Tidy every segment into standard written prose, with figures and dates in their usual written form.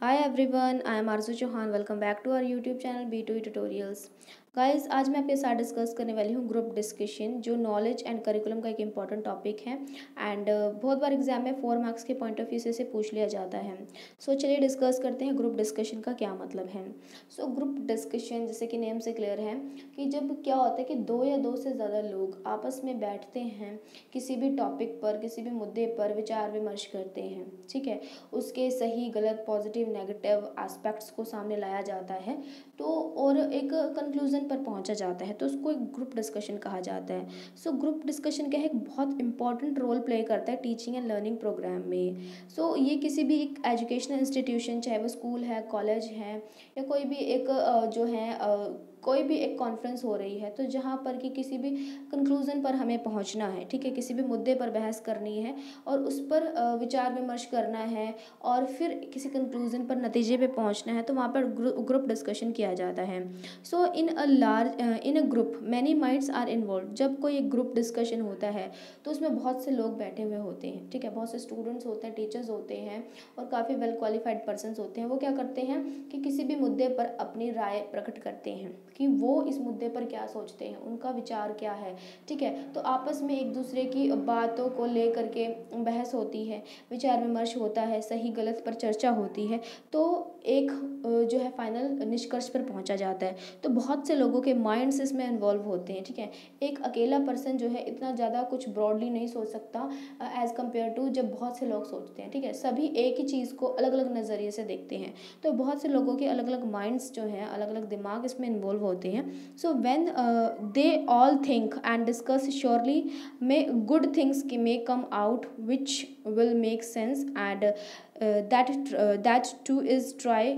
Hi everyone, I am Arzu Chauhan. Welcome back to our YouTube channel B2E Tutorials. Guys आज मैं आपके साथ discuss करने वाली हूँ ग्रुप डिस्कशन, जो नॉलेज एंड करिकुलम का एक इंपॉर्टेंट टॉपिक है एंड बहुत बार एग्जाम में 4 मार्क्स के पॉइंट ऑफ व्यू से इसे पूछ लिया जाता है। सो चलिए डिस्कस करते हैं ग्रुप डिस्कशन का क्या मतलब है। सो ग्रुप डिस्कशन जैसे कि नेम से क्लियर है कि जब क्या होता है कि दो या दो से ज़्यादा लोग आपस में बैठते हैं, किसी भी टॉपिक पर किसी भी मुद्दे पर विचार विमर्श करते हैं, ठीक है, उसके सही गलत पॉजिटिव नेगेटिव एस्पेक्ट्स को सामने लाया जाता है तो और एक कंक्लूजन पर पहुंचा जाता है, तो उसको एक ग्रुप डिस्कशन कहा जाता है। सो ग्रुप डिस्कशन क्या है, एक बहुत इंपॉर्टेंट रोल प्ले करता है टीचिंग एंड लर्निंग प्रोग्राम में। सो ये किसी भी एक एजुकेशनल इंस्टीट्यूशन, चाहे वो स्कूल है, कॉलेज है या कोई भी एक जो है कोई भी एक कॉन्फ्रेंस हो रही है, तो जहाँ पर कि किसी भी कंक्लूज़न पर हमें पहुँचना है, ठीक है, किसी भी मुद्दे पर बहस करनी है और उस पर विचार विमर्श करना है और फिर किसी कंक्लूज़न पर नतीजे पे पहुँचना है, तो वहाँ पर ग्रुप डिस्कशन किया जाता है। So in a group many minds are involve. जब कोई एक ग्रुप डिस्कशन होता है तो उसमें बहुत से लोग बैठे हुए होते हैं, ठीक है, बहुत से स्टूडेंट्स होते हैं, टीचर्स होते हैं और काफ़ी वेल क्वालिफाइड पर्सन्स होते हैं। वो क्या करते हैं कि किसी भी मुद्दे पर अपनी राय प्रकट करते हैं कि वो इस मुद्दे पर क्या सोचते हैं, उनका विचार क्या है, ठीक है। तो आपस में एक दूसरे की बातों को लेकर के बहस होती है, विचार विमर्श होता है, सही गलत पर चर्चा होती है, तो एक जो है फाइनल निष्कर्ष पर पहुंचा जाता है। तो बहुत से लोगों के माइंड्स इसमें इन्वॉल्व होते हैं, ठीक है। एक अकेला पर्सन जो है इतना ज़्यादा कुछ ब्रॉडली नहीं सोच सकता एज़ कम्पेयर टू जब बहुत से लोग सोचते हैं, ठीक है। सभी एक ही चीज़ को अलग अलग नज़रिए से देखते हैं, तो बहुत से लोगों के अलग अलग माइंड्स जो हैं, अलग अलग दिमाग इसमें इन्वॉल्व होते हैं। So when they all think and discuss surely may good things may come out which will make sense and that too is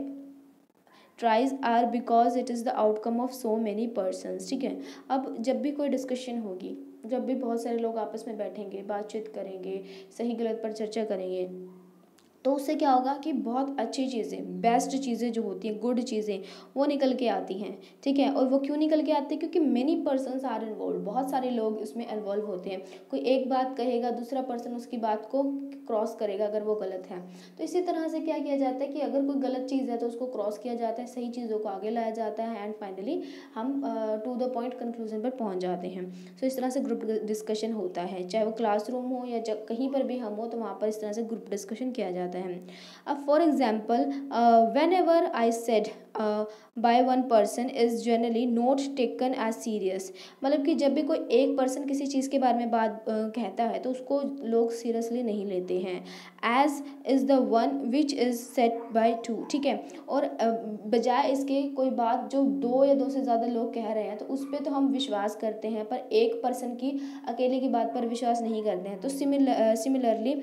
tries are because it is the outcome of so many persons, ठीक है। अब जब भी कोई discussion होगी, जब भी बहुत सारे लोग आपस में बैठेंगे, बातचीत करेंगे, सही गलत पर चर्चा करेंगे, तो उससे क्या होगा कि बहुत अच्छी चीज़ें, बेस्ट चीज़ें जो होती हैं, गुड चीज़ें, वो निकल के आती हैं, ठीक है। और वो क्यों निकल के आती है, क्योंकि मेनी पर्सन्स आर इन्वॉल्व, बहुत सारे लोग इसमें इन्वॉल्व होते हैं। कोई एक बात कहेगा, दूसरा पर्सन उसकी बात को क्रॉस करेगा अगर वो गलत है। तो इसी तरह से क्या किया जाता है कि अगर कोई गलत चीज़ है तो उसको क्रॉस किया जाता है, सही चीज़ों को आगे लाया जाता है एंड फाइनली हम टू द पॉइंट कंक्लूजन पर पहुंच जाते हैं। सो इस तरह से ग्रुप डिस्कशन होता है, चाहे वो क्लासरूम हो या जब कहीं पर भी हम हो, तो वहाँ पर इस तरह से ग्रुप डिस्कशन किया जाता है। अब for example whenever I said by one person is generally not taken as serious. मतलब कि जब भी कोई एक पर्सन किसी चीज़ के बारे में बात कहता है तो उसको लोग सीरियसली नहीं लेते हैं। As is the one which is said by two, ठीक है। और बजाय इसके कोई बात जो दो या दो से ज़्यादा लोग कह रहे हैं तो उस पर तो हम विश्वास करते हैं, पर एक पर्सन की अकेले की बात पर विश्वास नहीं करते हैं। तो similarly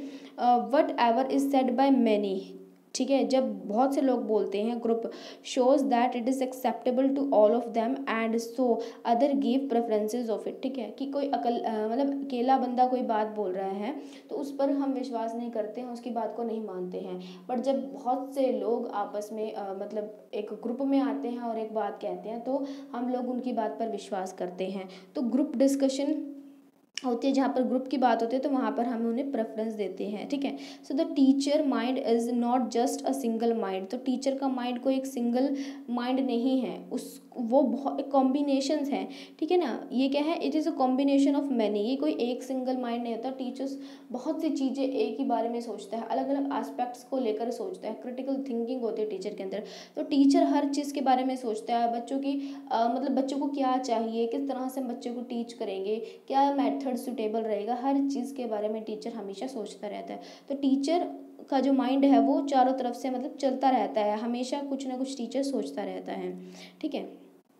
whatever is said by many, ठीक है, जब बहुत से लोग बोलते हैं, group shows that it is acceptable to all of them and so other give preferences of it, ठीक है। कि कोई मतलब अकेला बंदा कोई बात बोल रहा है तो उस पर हम विश्वास नहीं करते हैं, उसकी बात को नहीं मानते हैं। पर जब बहुत से लोग आपस में मतलब एक ग्रुप में आते हैं और एक बात कहते हैं तो हम लोग उनकी बात पर विश्वास करते हैं। तो ग्रुप डिस्कशन होती है, जहाँ पर ग्रुप की बात होती है तो वहाँ पर हम उन्हें प्रेफरेंस देते हैं, ठीक है। So the teacher mind is not just a single mind. तो टीचर का माइंड कोई एक सिंगल माइंड नहीं है, उस वो बहुत कॉम्बिनेशंस हैं, ठीक है ना। ये क्या है, it is a combination of many. ये कोई एक सिंगल माइंड नहीं होता। टीचर्स बहुत सी चीज़ें एक ही बारे में सोचता है, अलग अलग एस्पेक्ट्स को लेकर सोचता है, क्रिटिकल थिंकिंग होती है टीचर के अंदर। तो टीचर हर चीज़ के बारे में सोचता है, बच्चों की मतलब बच्चों को क्या चाहिए, किस तरह से बच्चों को टीच करेंगे, क्या मेथड सुटेबल रहेगा, हर चीज़ के बारे में टीचर हमेशा सोचता रहता है। तो टीचर का जो माइंड है वो चारों तरफ से मतलब चलता रहता है, हमेशा कुछ ना कुछ टीचर सोचता रहता है, ठीक है।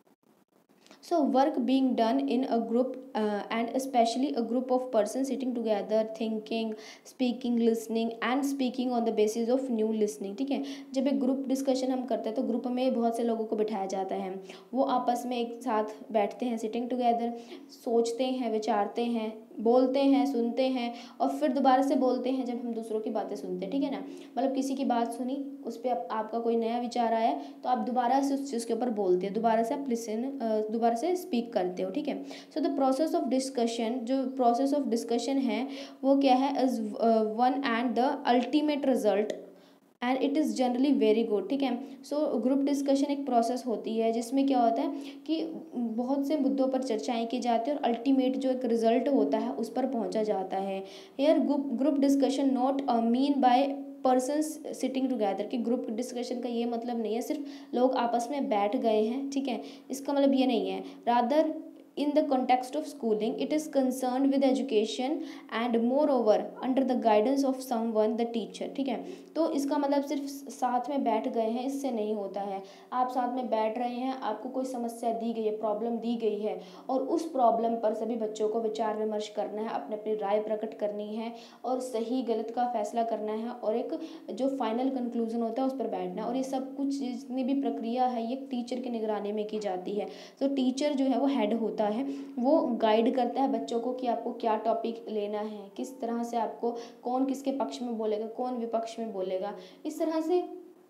So work being done in a group and especially a group of persons sitting together, thinking, speaking, listening and speaking on the basis of new listening, ठीक है। जब एक ग्रुप डिस्कशन हम करते हैं तो ग्रुप में बहुत से लोगों को बिठाया जाता है, वो आपस में एक साथ बैठते हैं, सिटिंग टुगेदर, सोचते हैं, विचारते हैं, बोलते हैं, सुनते हैं और फिर दोबारा से बोलते हैं जब हम दूसरों की बातें सुनते हैं, ठीक है ना। मतलब किसी की बात सुनी, उस पर आपका कोई नया विचार आया तो आप दोबारा से उस चीज़ के ऊपर बोलते हैं, दोबारा से आप दोबारा से स्पीक करते हो, ठीक है। So the process of discussion, जो प्रोसेस ऑफ डिस्कशन है वो क्या है, is one and the ultimate result and it is generally very good. ठीक है, सो ग्रुप डिस्कशन एक प्रोसेस होती है जिसमें क्या होता है कि बहुत से मुद्दों पर चर्चाएं की जाती है और अल्टीमेट जो एक रिजल्ट होता है उस पर पहुंचा जाता है। Here group discussion not mean by persons sitting together, कि ग्रुप डिस्कशन का ये मतलब नहीं है सिर्फ लोग आपस में बैठ गए हैं। ठीक है, इसका मतलब ये नहीं है। Rather in the context of schooling it is concerned with education and moreover under the guidance of someone the teacher। ठीक है, तो इसका मतलब सिर्फ साथ में बैठ गए हैं इससे नहीं होता है। आप साथ में बैठ रहे हैं, आपको कोई समस्या दी गई है, प्रॉब्लम दी गई है और उस प्रॉब्लम पर सभी बच्चों को विचार विमर्श करना है, अपने अपनी राय प्रकट करनी है और सही गलत का फैसला करना है और एक जो फाइनल कंक्लूजन होता है उस पर बैठना है। और ये सब कुछ जितनी भी प्रक्रिया है ये टीचर की निगरानी में की जाती है। तो टीचर जो है वो हेड होता है, वो गाइड करता है बच्चों को कि आपको क्या टॉपिक लेना है, किस तरह से आपको कौन किसके पक्ष में बोलेगा, कौन विपक्ष में बोलेगा, इस तरह से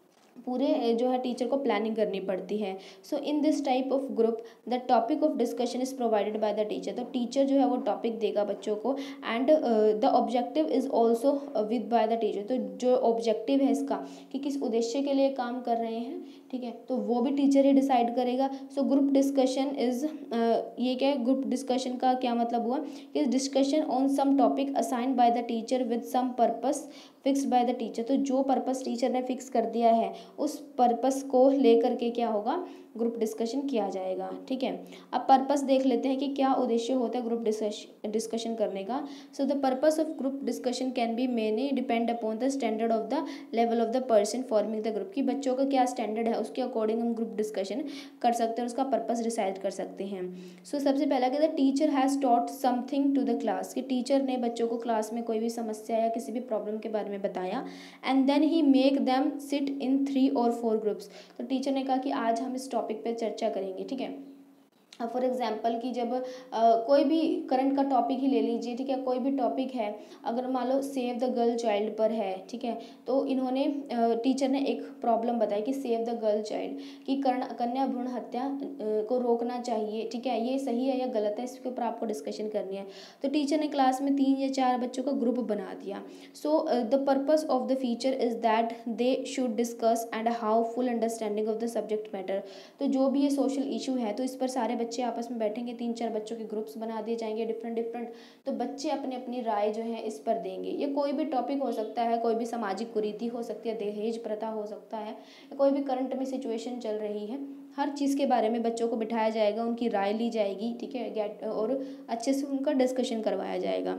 पूरे जो है टीचर को प्लानिंग करनी पड़ती है। So in this type of group the topic of discussion is provided by the teacher. तो टीचर जो है वो टॉपिक देगा बच्चों को and the objective is also with by the teacher. तो जो ऑब्जेक्टिव है इसका कि किस उद्देश्य के लिए काम कर रहे हैं, ठीक है, तो वो भी टीचर ही डिसाइड करेगा। सो ग्रुप डिस्कशन इज ये क्या है, ग्रुप डिस्कशन का क्या मतलब हुआ कि discussion on some topic assigned by the teacher with some purpose fixed by the teacher. तो जो पर्पस टीचर ने फिक्स कर दिया है उस पर्पस को लेकर के क्या होगा, ग्रुप डिस्कशन किया जाएगा। ठीक है, अब पर्पस देख लेते हैं कि क्या उद्देश्य होता है ग्रुप डिस्कशन करने का। So the purpose of group discussion can be many depend upon the standard of the level of the person forming the group, कि बच्चों का क्या स्टैंडर्ड है उसके अकॉर्डिंग हम ग्रुप डिस्कशन कर सकते हैं, उसका पर्पस डिसाइड कर सकते हैं। सो सबसे पहला कहता है teacher has taught something to the class, कि टीचर ने बच्चों को क्लास में कोई भी समस्या या किसी भी प्रॉब्लम के बारे में बताया and then he make them sit in 3 or 4 groups. तो टीचर ने कहा कि आज हम इस टॉपिक पे चर्चा करेंगे। ठीक है, फॉर एग्जाम्पल कि जब कोई भी करंट का टॉपिक ही ले लीजिए, ठीक है, कोई भी टॉपिक है, अगर मान लो सेव द गर्ल चाइल्ड पर है, ठीक है, तो इन्होंने टीचर ने एक प्रॉब्लम बताई कि सेव द गर्ल चाइल्ड, कि कन्या भ्रूण हत्या को रोकना चाहिए। ठीक है, ये सही है या गलत है, इसके ऊपर आपको डिस्कशन करनी है। तो टीचर ने क्लास में 3 या 4 बच्चों का ग्रुप बना दिया। So the purpose of the feature is that they should discuss and how full understanding of the subject matter. तो जो भी ये सोशल इशू है तो इस पर सारे बच्चे आपस में बैठेंगे, 3-4 बच्चों के ग्रुप्स बना दिए जाएंगे डिफरेंट, तो बच्चे अपनी अपनी राय जो है इस पर देंगे। ये कोई भी टॉपिक हो सकता है, कोई भी सामाजिक कुरीति हो सकती है, दहेज प्रथा हो सकता है, कोई भी करंट में सिचुएशन चल रही है, हर चीज़ के बारे में बच्चों को बिठाया जाएगा, उनकी राय ली जाएगी। ठीक है, और अच्छे से उनका डिस्कशन करवाया जाएगा।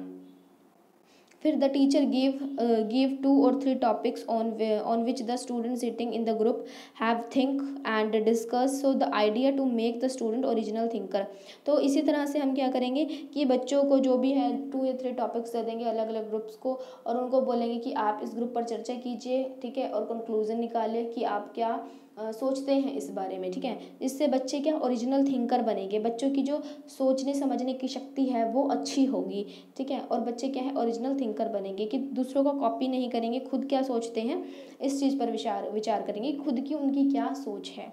फिर the teacher give 2 or 3 topics on which the student sitting in the group have think and discuss, so the idea to make the student original thinker। तो इसी तरह से हम क्या करेंगे कि बच्चों को जो भी है 2 या 3 टॉपिक्स दे देंगे अलग अलग ग्रुप्स को, और उनको बोलेंगे कि आप इस ग्रुप पर चर्चा कीजिए। ठीक है, और कंक्लूजन निकालें कि आप क्या सोचते हैं इस बारे में। ठीक है, इससे बच्चे क्या ओरिजिनल थिंकर बनेंगे, बच्चों की जो सोचने समझने की शक्ति है वो अच्छी होगी। ठीक है, और बच्चे क्या है ओरिजिनल थिंकर बनेंगे कि दूसरों का कॉपी नहीं करेंगे, खुद क्या सोचते हैं इस चीज़ पर विचार करेंगे, खुद की उनकी क्या सोच है।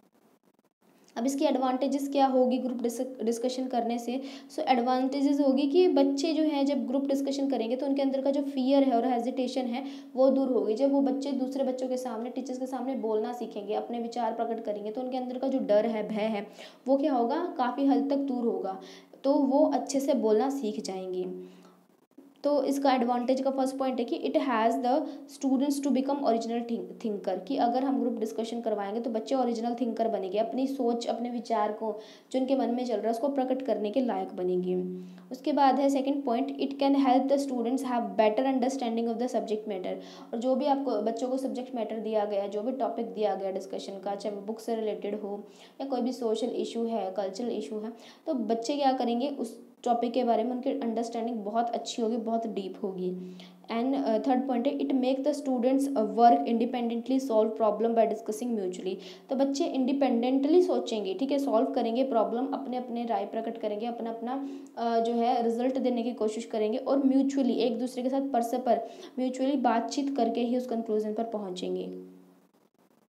अब इसकी एडवांटेजेस क्या होगी ग्रुप डिस्कशन करने से। सो एडवांटेजेस होगी कि बच्चे जो है जब ग्रुप डिस्कशन करेंगे तो उनके अंदर का जो फियर है और हेजिटेशन है वो दूर होगी। जब वो बच्चे दूसरे बच्चों के सामने, टीचर्स के सामने बोलना सीखेंगे, अपने विचार प्रकट करेंगे, तो उनके अंदर का जो डर है, भय है, वो क्या होगा, काफ़ी हद तक दूर होगा, तो वो अच्छे से बोलना सीख जाएंगी। तो इसका एडवांटेज का फर्स्ट पॉइंट है कि it has the students to become original thinker, कि अगर हम ग्रुप डिस्कशन करवाएंगे तो बच्चे ओरिजिनल थिंकर बनेंगे, अपनी सोच, अपने विचार को जो उनके मन में चल रहा है उसको प्रकट करने के लायक बनेंगे। उसके बाद है second point, it can help the students have better understanding of the subject matter. और जो भी आपको बच्चों को सब्जेक्ट मैटर दिया गया, जो भी टॉपिक दिया गया डिस्कशन का, चाहे बुक से रिलेटेड हो या कोई भी सोशल इशू है, कल्चरल इशू है, तो बच्चे क्या करेंगे उस टॉपिक के बारे में उनकी अंडरस्टैंडिंग बहुत अच्छी होगी, बहुत डीप होगी। एंड थर्ड पॉइंट है it make the students work independently solve problem by discussing mutually. तो बच्चे इंडिपेंडेंटली सोचेंगे, ठीक है, सॉल्व करेंगे प्रॉब्लम, अपने अपने राय प्रकट करेंगे, अपना अपना जो है रिजल्ट देने की कोशिश करेंगे, और म्यूचुअली एक दूसरे के साथ परस्पर म्यूचुअली बातचीत करके ही उस कंक्लूजन पर पहुंचेंगे।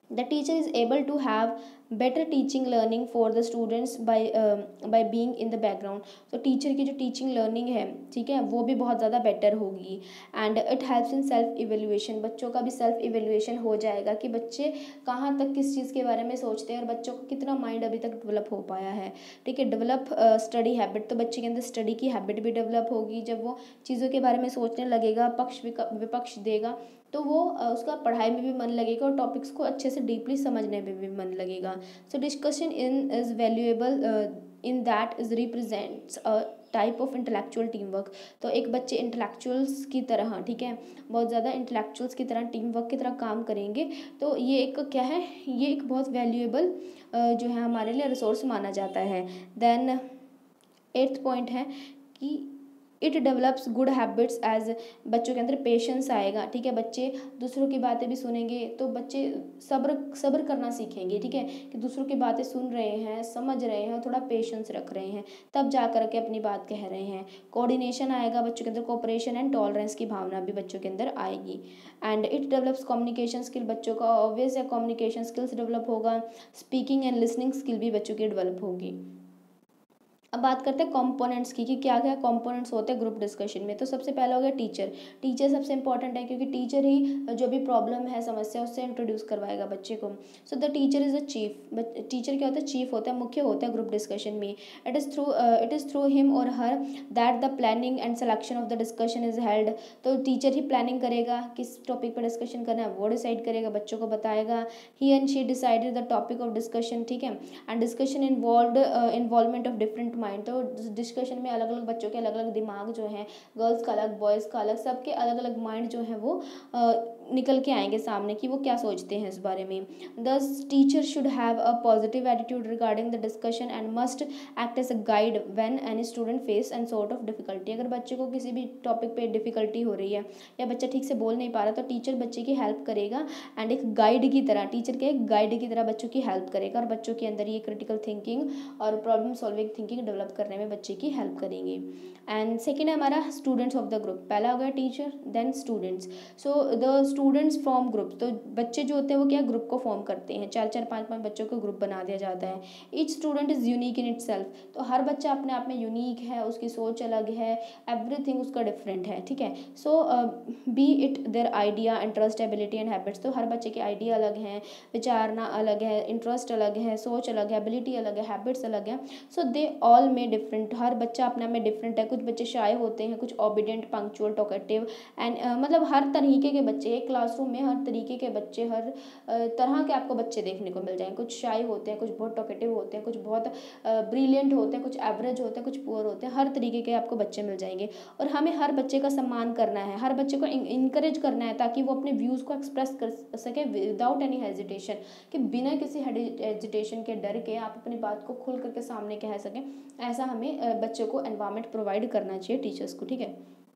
The teacher is able to have better teaching learning for the students by being in the background. तो टीचर की जो टीचिंग लर्निंग है, ठीक है, वो भी बहुत ज़्यादा बेटर होगी. And it helps in self evaluation, बच्चों का भी सेल्फ इवेल्युएशन हो जाएगा कि बच्चे कहाँ तक किस चीज़ के बारे में सोचते हैं और बच्चों को कितना माइंड अभी तक डेवलप हो पाया है. ठीक है, डेवलप स्टडी हैबिट, तो बच्चे के अंदर स्टडी की हैबिट भी डेवलप होगी. जब वो चीज़ों के बारे में सोचने लगेगा, पक्ष विपक्ष देगा, तो वो उसका पढ़ाई में भी मन लगेगा और टॉपिक्स को अच्छे से डीपली समझने में भी मन लगेगा. So discussion in is valuable in that is represents a type of intellectual team work. तो एक बच्चे इंटेलेक्चुअल्स की तरह, ठीक है, बहुत ज़्यादा इंटेलेक्चुअल्स की तरह टीम वर्क की तरह काम करेंगे. तो ये एक क्या है, ये एक बहुत वैल्यूएबल जो है हमारे लिए रिसोर्स माना जाता है. देन 8th पॉइंट है कि it develops good habits as, बच्चों के अंदर पेशेंस आएगा. ठीक है, बच्चे दूसरों की बातें भी सुनेंगे तो बच्चे सब्र करना सीखेंगे. ठीक है, कि दूसरों की बातें सुन रहे हैं, समझ रहे हैं, थोड़ा पेशेंस रख रहे हैं, तब जा कर के अपनी बात कह रहे हैं. कोऑर्डिनेशन आएगा बच्चों के अंदर, कोऑपरेशन एंड टॉलरेंस की भावना भी बच्चों के अंदर आएगी. And it develops communication skill, बच्चों का ऑब्वियस है कम्युनिकेशन स्किल्स डेवलप होगा. स्पीकिंग एंड लिसनिंग स्किल भी बच्चों की डेवलप होगी. अब बात करते हैं कंपोनेंट्स की कि क्या क्या कंपोनेंट्स होते हैं ग्रुप डिस्कशन में. तो सबसे पहला हो गया टीचर. टीचर सबसे इंपॉर्टेंट है क्योंकि टीचर ही जो भी प्रॉब्लम है, समस्या, उससे इंट्रोड्यूस करवाएगा बच्चे को. So the teacher is a chief. Teacher क्या होता है, चीफ होता है, मुख्य होता है ग्रुप डिस्कशन में. इट इज़ थ्रू हिम और her that the planning and selection of the discussion is held. तो टीचर ही प्लानिंग करेगा, किस टॉपिक पर डिस्कशन करना है वो डिसाइड करेगा, बच्चों को बताएगा. He and she decided the topic of discussion. ठीक है, and discussion involvement of different mind. तो डिस्कशन में अलग अलग बच्चों के अलग अलग दिमाग जो हैं, गर्ल्स का अलग, बॉयज़ का अलग, सबके अलग अलग माइंड जो है वो निकल के आएंगे सामने कि वो क्या सोचते हैं इस बारे में. The teacher should have a positive attitude regarding the discussion and must act as a guide when any student face and sort of difficulty. अगर बच्चे को किसी भी टॉपिक पे डिफिकल्टी हो रही है या बच्चा ठीक से बोल नहीं पा रहा, तो टीचर बच्चे की हेल्प करेगा एंड एक गाइड की तरह, टीचर के एक गाइड की तरह बच्चों की हेल्प करेगा और बच्चों के अंदर ये क्रिटिकल थिंकिंग और प्रॉब्लम सॉल्विंग थिंकिंग डेवलप करने में बच्चे की हेल्प करेंगे. एंड सेकेंड है हमारा स्टूडेंट्स ऑफ द ग्रुप. पहला हो गया teacher, then students. So the students form group. तो बच्चे जो होते हैं वो क्या ग्रुप को फॉर्म करते हैं, 4-4 5-5 बच्चों को ग्रुप बना दिया जाता है. Each student is unique in itself. तो हर बच्चा अपने आप में यूनिक है, उसकी सोच अलग है, एवरीथिंग उसका डिफरेंट है. ठीक है, so be it their idea, interest, ability and habits. तो हर बच्चे के आइडिया अलग हैं, विचारना अलग है, इंटरेस्ट अलग है, सोच अलग है, एबिलिटी अलग है, हैबिट्स अलग है. सो दे ऑल में डिफरेंट, हर बच्चा अपने में डिफरेंट है. कुछ बच्चे शाय होते हैं, कुछ ओबीडियंट, पंक्चुअल, टॉकेटिव एंड मतलब हर तरीके के बच्चे, एक क्लासरूम में हर तरीके के बच्चे, हर तरह के आपको बच्चे देखने को मिल जाएंगे. कुछ शाय होते हैं, कुछ बहुत टॉकेटिव होते हैं, कुछ बहुत ब्रिलियंट होते हैं, कुछ एवरेज होते हैं, कुछ पुअर होते हैं. हर तरीके के आपको बच्चे मिल जाएंगे और हमें हर बच्चे का सम्मान करना है, हर बच्चे को इंकरेज करना है ताकि वो अपने व्यूज़ को एक्सप्रेस कर सके विदाउट एनी हेजिटेशन, कि बिना किसी हेजिटेशन के, डर के आप अपनी बात को खुल करके सामने कह सकें. ऐसा हमें बच्चों को एनवायरनमेंट प्रोवाइड करना चाहिए टीचर्स को. ठीक है,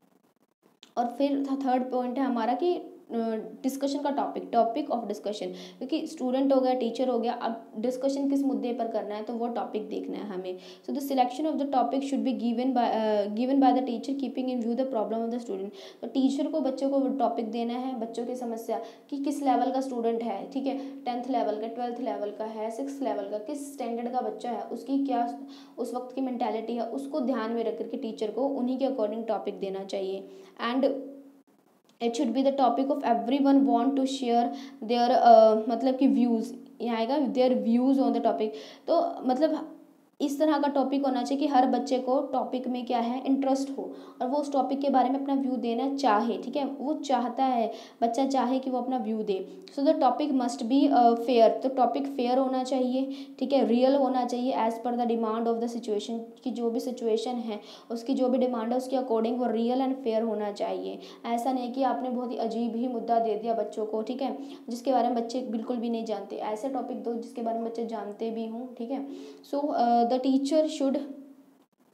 और फिर थर्ड पॉइंट है हमारा कि डिस्कशन का टॉपिक ऑफ डिस्कशन. क्योंकि स्टूडेंट हो गया, टीचर हो गया, अब डिस्कशन किस मुद्दे पर करना है तो वो टॉपिक देखना है हमें. So the selection of the topic should be given by the teacher keeping in view the problem of the student. तो टीचर को बच्चों को टॉपिक देना है, बच्चों की समस्या कि किस लेवल का स्टूडेंट है. ठीक है, 10th लेवल का, 12th लेवल का है, 6th लेवल का, किस स्टैंडर्ड का बच्चा है, उसकी क्या उस वक्त की मेंटालिटी है, उसको ध्यान में रख करके टीचर को उन्हीं के अकॉर्डिंग टॉपिक देना चाहिए. And it should be the topic of everyone want to share their मतलब कि व्यूज़, यहाँ आएगा their views on the topic. तो मतलब इस तरह का टॉपिक होना चाहिए कि हर बच्चे को टॉपिक में क्या है, इंटरेस्ट हो और वो उस टॉपिक के बारे में अपना व्यू देना चाहे. ठीक है, वो चाहता है, बच्चा चाहे कि वो अपना व्यू दे. So the topic must be fair. तो टॉपिक फेयर होना चाहिए, ठीक है, रियल होना चाहिए as per the demand of the situation, की जो भी सिचुएशन है उसकी जो भी डिमांड है उसके अकॉर्डिंग वो रियल एंड फेयर होना चाहिए. ऐसा नहीं कि आपने बहुत ही अजीब ही मुद्दा दे दिया बच्चों को, ठीक है, जिसके बारे में बच्चे बिल्कुल भी नहीं जानते. ऐसे टॉपिक दो जिसके बारे में बच्चे जानते भी हों. ठीक है, so the teacher should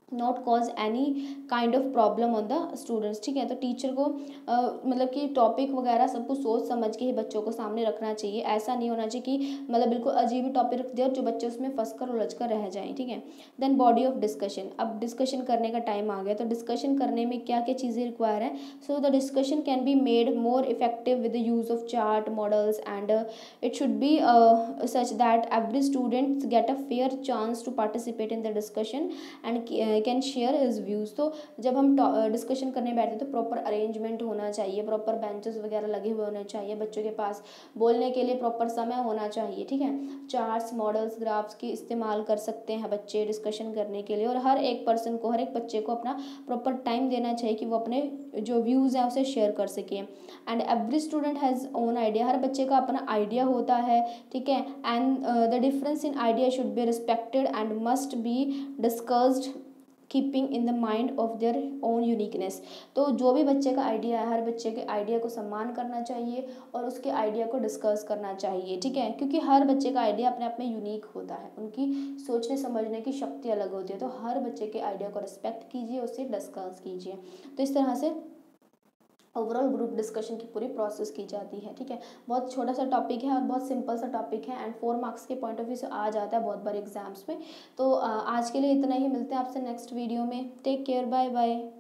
not cause any kind of problem on the students. ठीक है, तो टीचर को मतलब कि टॉपिक वगैरह सब कुछ सोच समझ के ही बच्चों को सामने रखना चाहिए। ऐसा नहीं होना चाहिए कि मतलब बिल्कुल अजीब ही टॉपिक रख दिया जो बच्चे उसमें फंस कर उलझ कर रह जाएं। ठीक है, देन बॉडी ऑफ डिस्कशन, अब डिस्कशन करने का टाइम आ गया। तो डिस्कशन करने में क्या क्या चीज़ें रिक्वायर है? So the discussion can be made more effective with the use of chart models and it should be such that every student get a fair chance to participate in the discussion and can share his views। तो जब हम discussion करने बैठते हैं तो proper arrangement होना चाहिए, proper benches वगैरह लगे हुए होने चाहिए, बच्चों के पास बोलने के लिए प्रॉपर समय होना चाहिए। ठीक है, चार्ट्स मॉडल्स ग्राफ्स की इस्तेमाल कर सकते हैं बच्चे डिस्कशन करने के लिए, और हर एक पर्सन को, हर एक बच्चे को अपना प्रॉपर टाइम देना चाहिए कि वो अपने जो व्यूज़ हैं उसे शेयर कर सके। And every student has own idea, हर बच्चे का अपना आइडिया होता है। ठीक है, and the difference in idea should be respected and must be discussed keeping in the mind of their own uniqueness. तो जो भी बच्चे का आइडिया है, हर बच्चे के आइडिया को सम्मान करना चाहिए और उसके आइडिया को डिस्कस करना चाहिए। ठीक है, क्योंकि हर बच्चे का आइडिया अपने आप में यूनिक होता है, उनकी सोचने समझने की शक्ति अलग होती है। तो हर बच्चे के आइडिया को रिस्पेक्ट कीजिए, उससे डिस्कस कीजिए। तो इस तरह से ओवरऑल ग्रुप डिस्कशन की पूरी प्रोसेस की जाती है। ठीक है, बहुत छोटा सा टॉपिक है और बहुत सिंपल सा टॉपिक है एंड 4 मार्क्स के पॉइंट ऑफ व्यू से आ जाता है बहुत बार एग्जाम्स में। तो आज के लिए इतना ही, मिलते हैं आपसे नेक्स्ट वीडियो में। Take care, bye bye.